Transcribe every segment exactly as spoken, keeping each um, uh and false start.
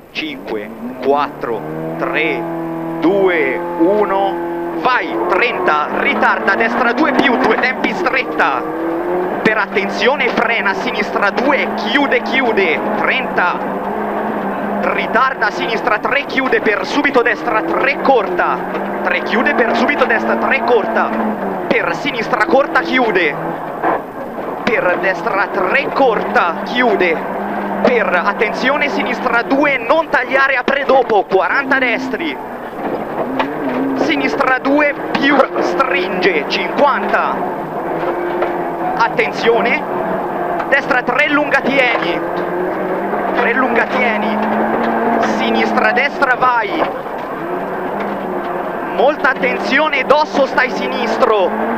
cinque, quattro, tre, due, uno, vai, trenta, ritarda, destra due più, due tempi stretta, per attenzione frena, sinistra due, chiude, chiude, trenta, ritarda, sinistra tre, chiude, per subito destra tre, corta, tre, chiude, per subito destra tre, corta, per sinistra corta, chiude, per destra tre, corta, chiude, per attenzione sinistra due, non tagliare, apre dopo, quaranta destri, sinistra due più, stringe, cinquanta, attenzione, destra tre, lunga tieni, tre, lunga tieni, sinistra destra vai, molta attenzione, dosso stai sinistro,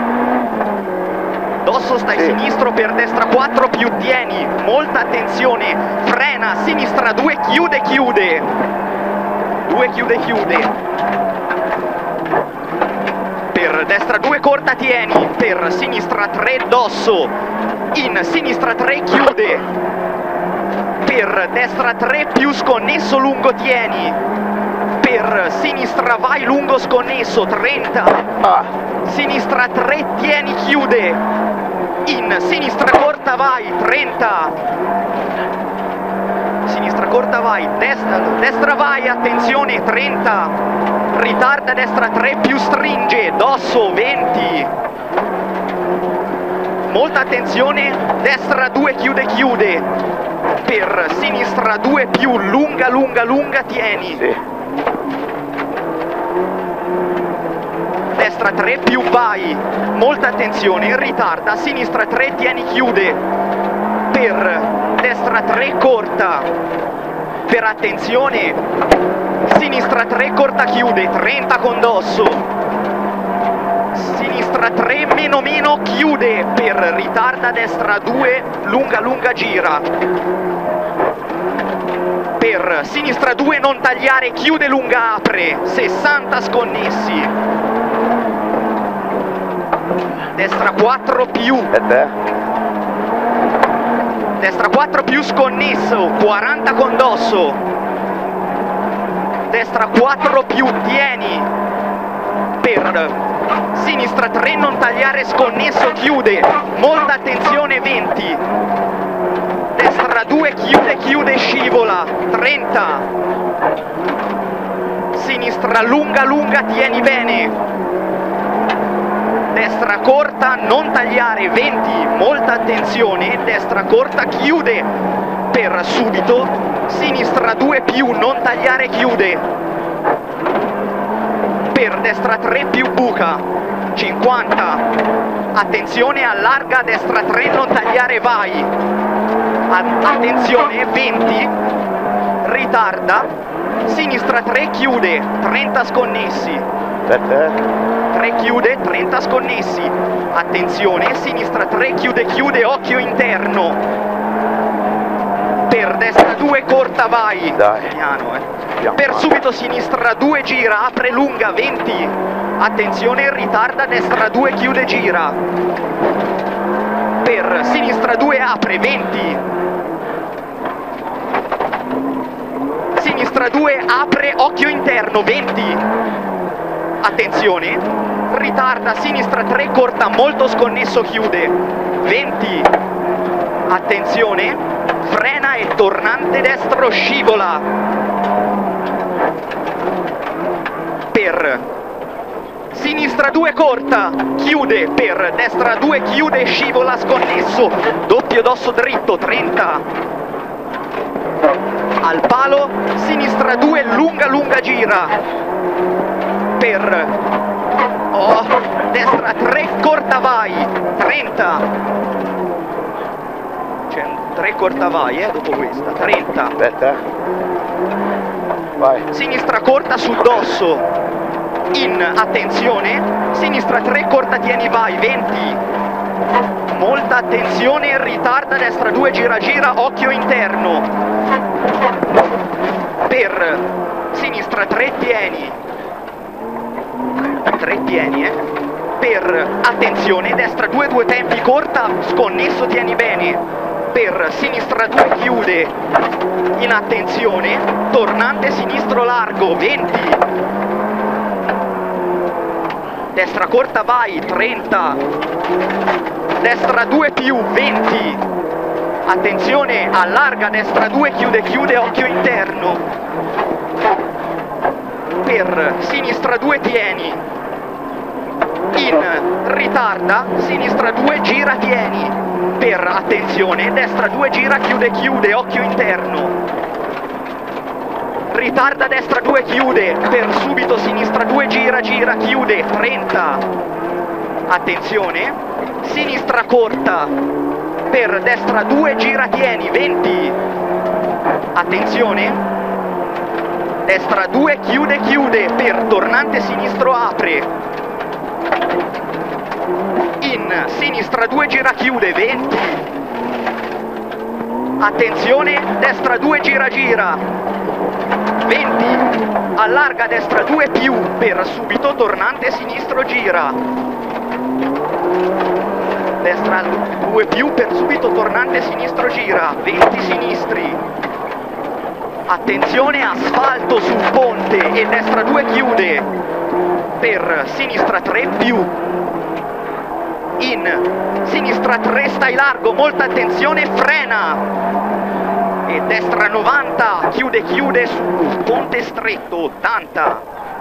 dosso stai sì. Sinistro, per destra quattro più tieni, molta attenzione, frena, sinistra due, chiude, chiude, due, chiude, chiude, per destra due, corta, tieni, per sinistra tre, dosso, in sinistra tre, chiude, per destra tre più sconnesso, lungo, tieni, per sinistra vai, lungo, sconnesso, trenta, ah. Sinistra tre, tieni, chiude, in sinistra corta vai, trenta, sinistra corta vai, destra, destra vai, attenzione, trenta, ritarda, destra tre più stringe, dosso, venti, molta attenzione, destra due, chiude, chiude, per sinistra due più, lunga, lunga, lunga, tieni, sì. Destra tre più vai, molta attenzione, ritarda, sinistra tre, tieni, chiude, per destra tre, corta, per attenzione, sinistra tre, corta, chiude, trenta con dosso, sinistra tre, meno meno, chiude, per ritarda, destra due, lunga, lunga, gira, per sinistra due, non tagliare, chiude, lunga, apre, sessanta sconnessi, destra quattro più, destra quattro più sconnesso, quaranta con dosso, destra quattro più tieni, per sinistra tre, non tagliare, sconnesso, chiude, molta attenzione, venti, destra due, chiude, chiude, scivola, trenta, sinistra lunga, lunga, tieni bene, destra corta, non tagliare, venti, molta attenzione, destra corta, chiude, per subito, sinistra due più, non tagliare, chiude, per destra tre più, buca, cinquanta, attenzione, allarga, destra tre, non tagliare, vai, attenzione, venti, ritarda, sinistra tre, chiude, trenta sconnessi, tre chiude, trenta sconnessi, attenzione, sinistra tre, chiude, chiude, occhio interno, per destra due, corta, vai, dai, piano, eh. Per subito sinistra due, gira, apre, lunga, venti, attenzione, ritarda, destra due, chiude, gira, per sinistra due, apre, venti, sinistra due, apre, occhio interno, venti, attenzione, ritarda, sinistra tre, corta, molto sconnesso, chiude, venti, attenzione, frena e tornante destro, scivola, per sinistra due, corta, chiude, per destra due, chiude, scivola, sconnesso, doppio dosso dritto, trenta, al palo, sinistra due, lunga, lunga, gira, per oh, destra tre, corta, vai, trenta, c'è un tre, corta, vai, eh, dopo questa, trenta, aspetta, vai, sinistra corta sul dosso, in, attenzione, sinistra tre, corta, tieni, vai, venti, molta attenzione, ritarda, destra due, gira, gira, occhio interno, per sinistra tre, tieni, tre, tieni, eh, per attenzione, destra due, due tempi, corta, sconnesso, tieni bene, per sinistra due chiude in attenzione, tornante sinistro largo venti, destra corta vai trenta, destra due più venti, attenzione allarga destra due chiude chiude occhio interno, per sinistra due tieni, in ritarda sinistra due gira tieni, per attenzione destra due gira chiude chiude occhio interno, ritarda destra due chiude, per subito sinistra due gira gira chiude trenta, attenzione sinistra corta, per destra due gira tieni venti, attenzione destra due chiude chiude, per tornante sinistro apre, in sinistra due gira chiude venti, attenzione destra due gira gira venti, allarga destra due più, per subito tornante sinistro gira, destra due più, per subito tornante sinistro gira venti sinistri, attenzione asfalto sul ponte e destra due chiude, per sinistra tre più, in sinistra tre stai largo, molta attenzione, frena e destra novanta chiude chiude su ponte stretto ottanta,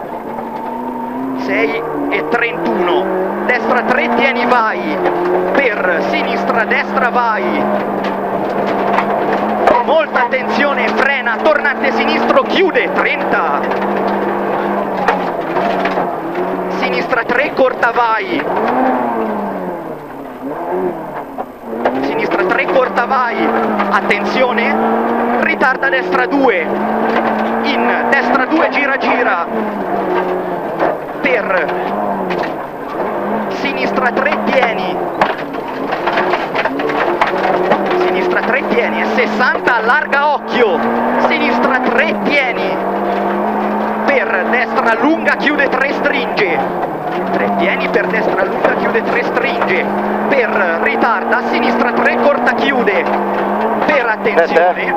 sei e trentuno, destra tre tieni vai, per sinistra destra vai, molta attenzione, frena, tornante sinistro chiude trenta, sinistra tre corta vai, sinistra tre corta vai, attenzione ritarda destra due, in destra due gira gira, per sinistra tre tieni, sinistra tre tieni e sessanta allarga occhio, sinistra tre tieni, per destra lunga chiude tre stringe, tre tieni per destra lunga chiude tre stringe, per ritarda sinistra tre corta chiude, per attenzione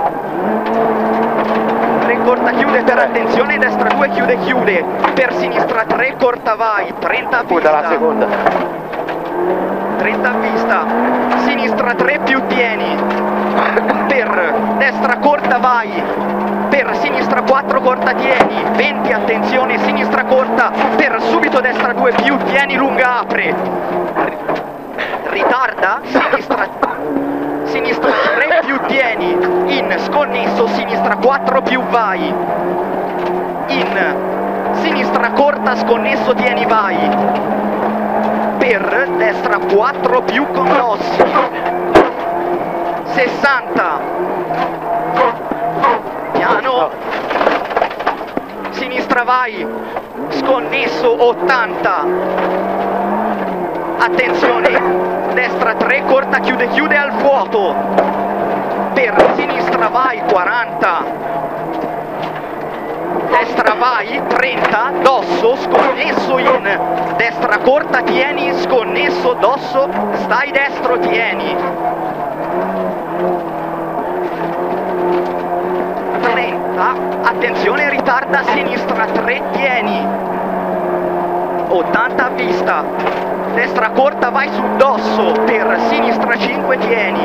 tre corta chiude, per attenzione destra due chiude chiude, per sinistra tre corta vai trenta a vista, la seconda trenta a vista, sinistra tre più tieni, per destra corta vai, per sinistra quattro corta tieni venti, attenzione sinistra corta, per subito destra due più tieni lunga apre, ritarda sinistra sinistra tre più tieni, in sconnesso sinistra quattro più vai, in sinistra corta sconnesso tieni vai, per destra quattro più connossi sessanta, piano sinistra vai, sconnesso ottanta, attenzione destra tre corta chiude chiude al vuoto, per sinistra vai quaranta, destra vai trenta, dosso sconnesso in destra corta tieni, sconnesso dosso stai destro tieni, trenta, attenzione ritarda sinistra tre tieni, ottanta a vista, destra corta vai su dosso, per sinistra cinque tieni,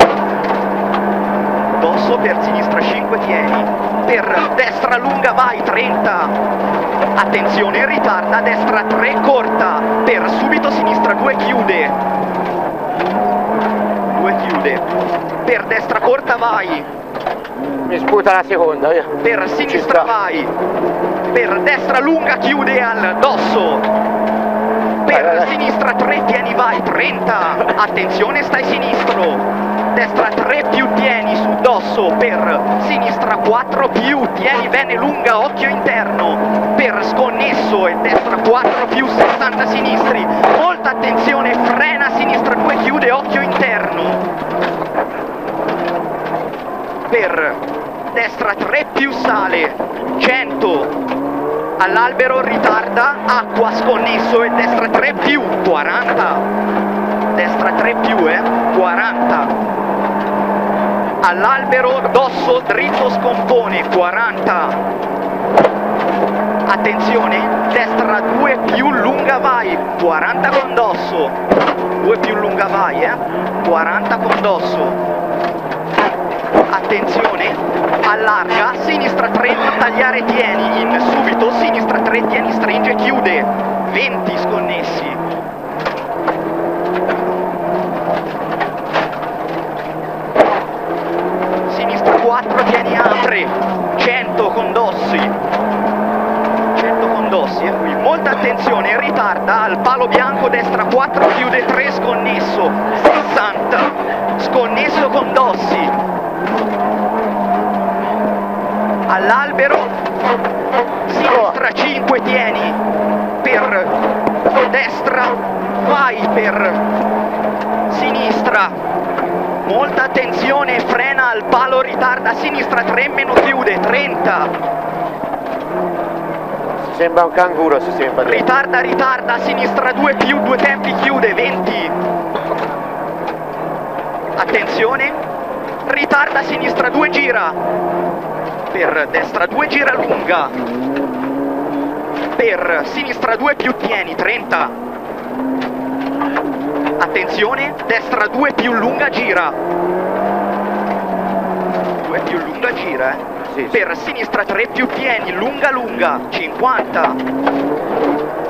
dosso per sinistra cinque tieni, per destra lunga vai trenta, attenzione ritarda destra tre corta, per subito sinistra due chiude, due chiude, per destra corta vai, mi sputa la seconda, via. Per sinistra vai, per destra lunga chiude al dosso, per vai, vai. sinistra tre tieni vai trenta, attenzione stai sinistro, destra tre più tieni su dosso, per sinistra quattro più tieni bene lunga occhio interno, per sconnesso e destra quattro più sessanta sinistri, molta attenzione, frena sinistra due chiude occhio interno, per destra tre più sale cento, all'albero ritarda acqua sconnesso e destra tre più quaranta, destra tre più eh quaranta, all'albero, dosso, dritto, scompone, quaranta. Attenzione, destra due più lunga vai, quaranta con dosso. due più lunga vai, eh? quaranta con dosso. Attenzione, allarga, sinistra tre, non tagliare, tieni, in subito, sinistra tre, tieni, stringe, chiude, venti sconnessi. Sinistra quattro, tieni, apre, cento con dossi, cento con dossi, eh? Qui molta attenzione, ritarda, al palo bianco, destra quattro, chiude tre, sconnesso, sessanta, sconnesso con dossi. All'albero, sinistra cinque, tieni, per destra, vai per sinistra, molta attenzione, frena al palo, ritarda, sinistra tre, meno chiude, trenta. Si sembra un canguro, si sembra. Ritarda, ritarda, sinistra due più, due tempi, chiude, venti. Attenzione, ritarda, sinistra due, gira. Per destra due, gira lunga, per sinistra due più, tieni, trenta. Attenzione, destra due più lunga, gira, due più lunga, gira, eh? Sì, sì. Per sinistra tre più, tieni, lunga lunga, cinquanta.